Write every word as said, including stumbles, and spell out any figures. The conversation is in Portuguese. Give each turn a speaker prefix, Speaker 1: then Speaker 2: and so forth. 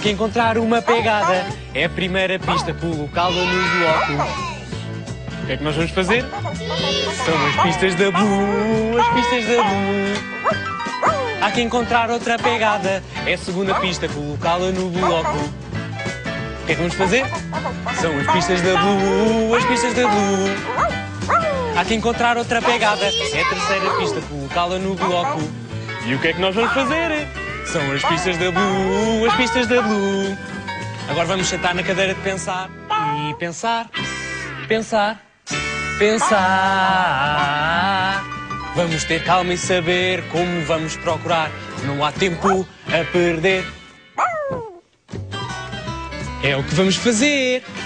Speaker 1: que encontrar uma pegada. É a primeira pista, colocá-la no bloco. O que é que nós vamos fazer? São as pistas da Blue, as pistas da Blue. Há que encontrar outra pegada. É a segunda pista, colocá-la no bloco. O que é que vamos fazer? São as pistas da Blue, as pistas da Blue. Há que encontrar outra pegada. É a terceira pista, colocá-la no bloco. E o que é que nós vamos fazer? São as pistas da Blue, as pistas da Blue. Agora vamos sentar na cadeira de pensar. E pensar, pensar, pensar. Vamos ter calma e saber como vamos procurar. Não há tempo a perder. É o que vamos fazer.